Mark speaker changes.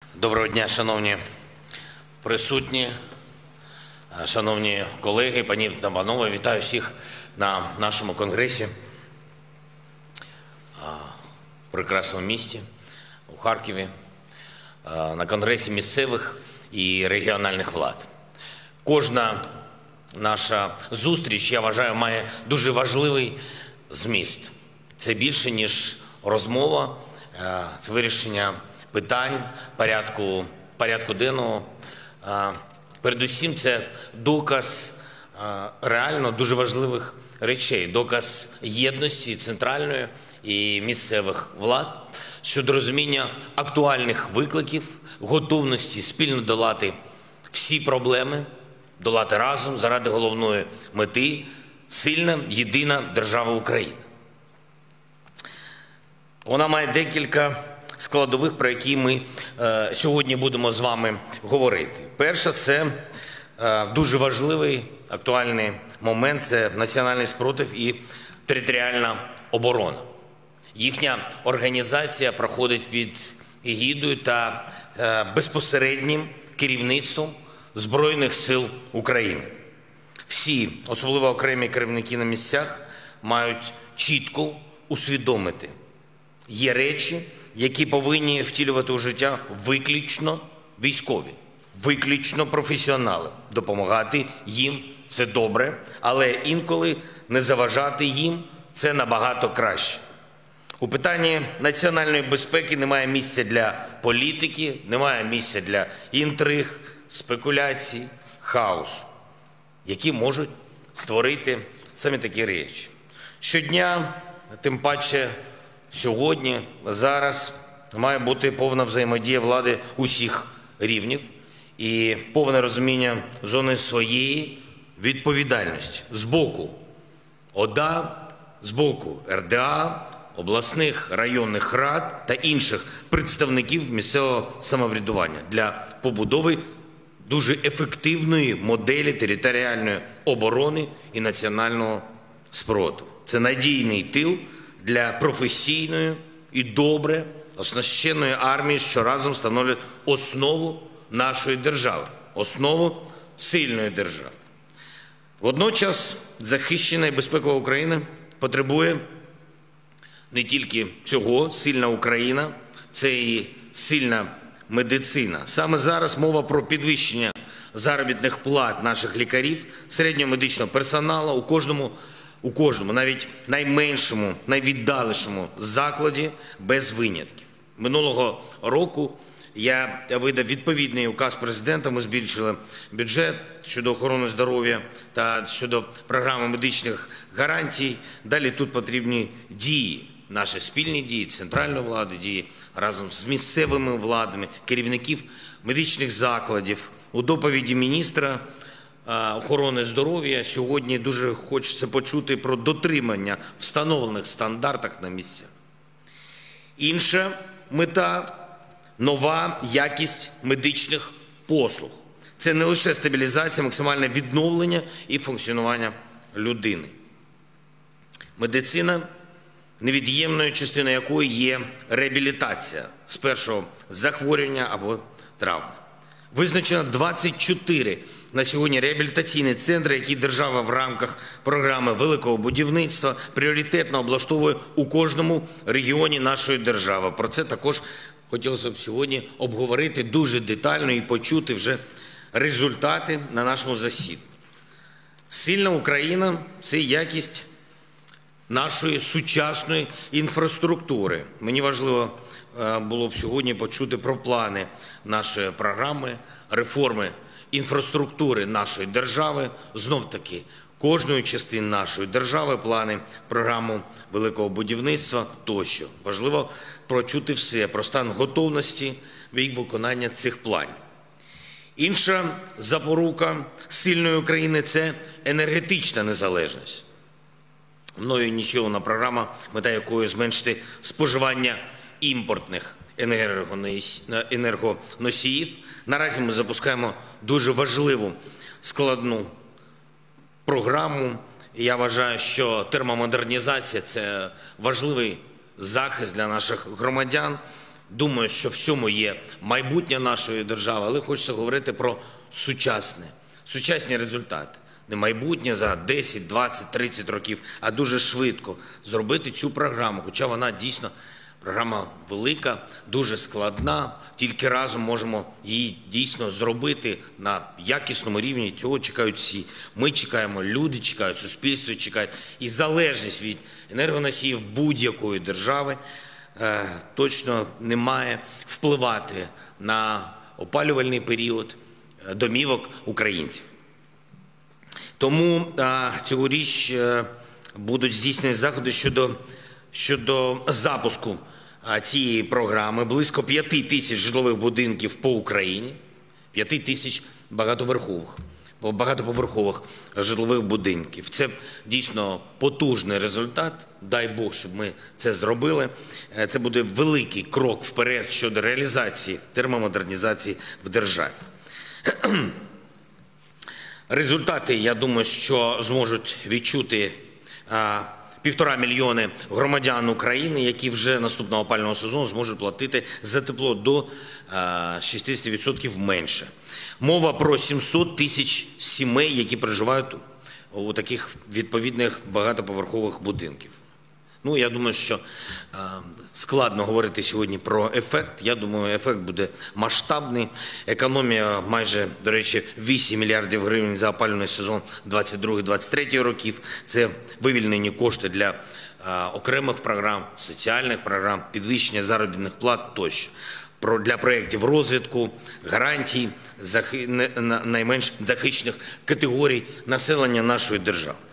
Speaker 1: Доброго дня, шановні присутні, шановні колеги, пані та панове. Вітаю всіх на нашому конгресі в прекрасному місті, у Харкові, на конгресі місцевих і регіональних влад. Кожна наша зустріч, я вважаю, має дуже важливий зміст. Це більше, ніж розмова, це вирішення питань, порядку денного. Передусім, це доказ реально дуже важливих речей, доказ єдності центральної і місцевих влад щодо розуміння актуальних викликів, готовності спільно долати всі проблеми, долати разом заради головної мети – сильна, єдина держава Україна. Вона має декілька складових, про які ми сьогодні будемо з вами говорити. Перше – це дуже важливий, актуальний момент – це національний спротив і територіальна оборона. Їхня організація проходить під егідою та безпосереднім керівництвом Збройних сил України. Всі, особливо окремі керівники на місцях, мають чітко усвідомити, є речі, які повинні втілювати у життя виключно військові, виключно професіонали. Допомагати їм – це добре, але інколи не заважати їм – це набагато краще. У питанні національної безпеки немає місця для політики, немає місця для інтриг, спекуляцій, хаосу, які можуть створити саме такі речі. Щодня, тим паче сьогодні, зараз, має бути повна взаємодія влади усіх рівнів і повне розуміння зони своєї відповідальності з боку ОДА, з боку РДА, обласних районних рад та інших представників місцевого самоврядування для побудови дуже ефективної моделі територіальної оборони і національного спротиву. Це надійний тил для професійної і добре оснащеної армії, що разом становлять основу нашої держави, основу сильної держави. Водночас захищена і безпекова Україна потребує не тільки цього. Сильна Україна – це і сильна медицина. Саме зараз мова про підвищення заробітних плат наших лікарів, середнього медичного персоналу у кожному, навіть найменшому, найвіддаленішому закладі без винятків. Минулого року я видав відповідний указ президента, ми збільшили бюджет щодо охорони здоров'я та щодо програми медичних гарантій. Далі тут потрібні дії, наші спільні дії, центральної влади, дії разом з місцевими владами, керівників медичних закладів. У доповіді міністра охорони здоров'я сьогодні дуже хочеться почути про дотримання встановлених стандартах на місцях. Інша мета – нова якість медичних послуг. Це не лише стабілізація, максимальне відновлення і функціонування людини. Медицина, невід'ємною частиною якої є реабілітація з першого захворювання або травми. Визначено 24 на сьогодні реабілітаційні центри, які держава в рамках програми великого будівництва пріоритетно облаштовує у кожному регіоні нашої держави. Про це також хотілося б сьогодні обговорити дуже детально і почути вже результати на нашому засіданні. Сильна Україна – це якість нашої сучасної інфраструктури. Мені важливо було б сьогодні почути про плани нашої програми, реформи інфраструктури нашої держави, знов-таки кожної частини нашої держави, плани, програму великого будівництва тощо. Важливо почути все про стан готовності і виконання цих планів. Інша запорука сильної України – це енергетична незалежність. Мною ініційована програма, мета якої зменшити споживання імпортних енергоносіїв. Наразі ми запускаємо дуже важливу, складну програму. Я вважаю, що термомодернізація – це важливий захист для наших громадян. думаю, що в цьому є майбутнє нашої держави, але хочеться говорити про сучасні результати. Не майбутнє за 10, 20, 30 років, а дуже швидко зробити цю програму, хоча вона дійсно програма велика, дуже складна, тільки разом можемо її дійсно зробити на якісному рівні. Цього чекають всі. Ми чекаємо, люди чекають, суспільство чекає. І залежність від енергоносіїв будь-якої держави точно не має впливати на опалювальний період домівок українців. Тому цьогоріч будуть здійснені заходи щодо запуску цієї програми. Близько 5 тисяч житлових будинків по Україні, 5 тисяч багатоповерхових житлових будинків. Це дійсно потужний результат. Дай Бог, щоб ми це зробили. Це буде великий крок вперед щодо реалізації термомодернізації в державі. Результати, я думаю, що зможуть відчути 1,5 мільйони громадян України, які вже наступного опалювального сезону зможуть платити за тепло до 60% менше. Мова про 700 тисяч сімей, які проживають у таких відповідних багатоповерхових будинків. Ну, я думаю, що складно говорити сьогодні про ефект. Я думаю, ефект буде масштабний. Економія майже, до речі, 8 мільярдів гривень за опалювальний сезон 22-23 років. Це вивільнені кошти для окремих програм, соціальних програм, підвищення заробітних плат тощо. Для проєктів розвитку, гарантій найменш захищених категорій населення нашої держави.